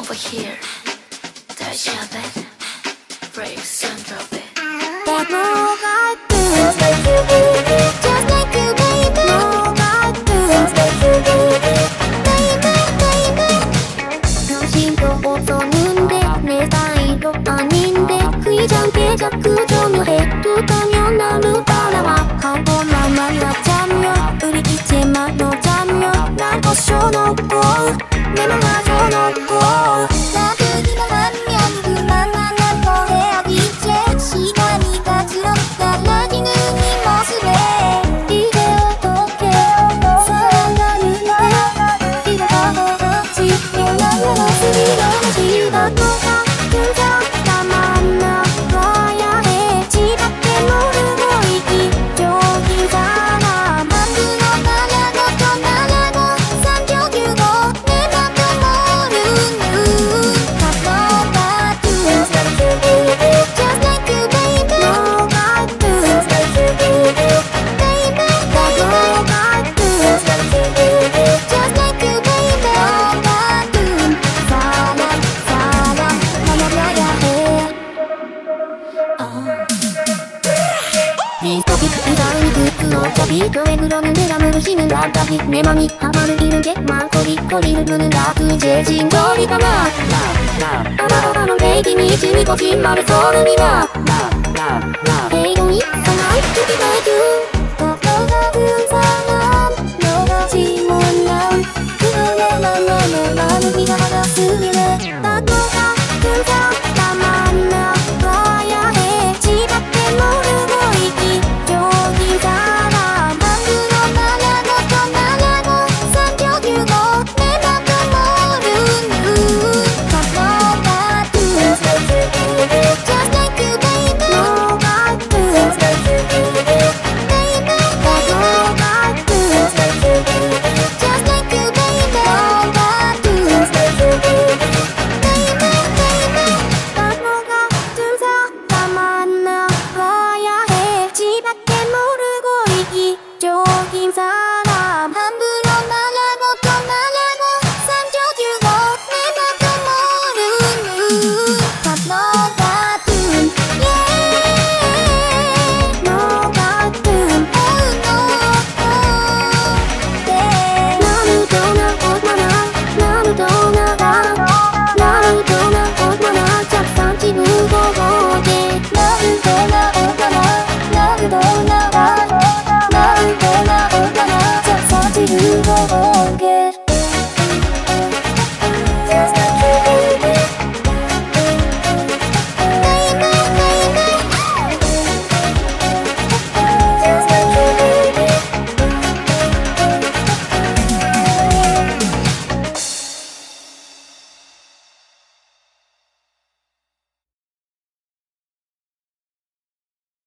over here. Dash your bed, breaks and drop it. But no, I do. Just like you, baby. Just like you, baby. No, I do. Just like you, baby. Baby, baby. 당신도 없었는데 내 사이도 아닌데 귀찮게 자꾸 전화해도 가면 나를 따라와 한 번만 만나자면 우리 이제만 너자면 난 벗어놓고 내 맘 가져놓고 놔두기만 하면 그만 만날 거야 이제 시간이 다 들어가라지는 이 모습에 이제 어떻게 사랑하는 거야 이러다가지 변하는 모습이 너무 싫어 똑같은 사람 만나봐야 해 집 앞에 모르고 이기적인 사람 만들어 달라고 떠나라고 삼켜주고 내 맘도 모르는 가져가 do Just like you baby Just like you baby No I do Just like you baby Baby baby I do Just like you baby Just like you baby No I do 사람 만나봐야 해 미스터기 이상이 듣고 어차피 왜 그러는데 나 모르시는 답답이 내 맘이 하나를 잃은 게 많고 거리를 두는 나 그제 징거리가 나는 베이비 믿음이 거짓말을 소름이 나 배경이 이상한 듣기가 해줘 너 같은 사람 너같이 못난 그녀의 만남에 마음이 가슴이 내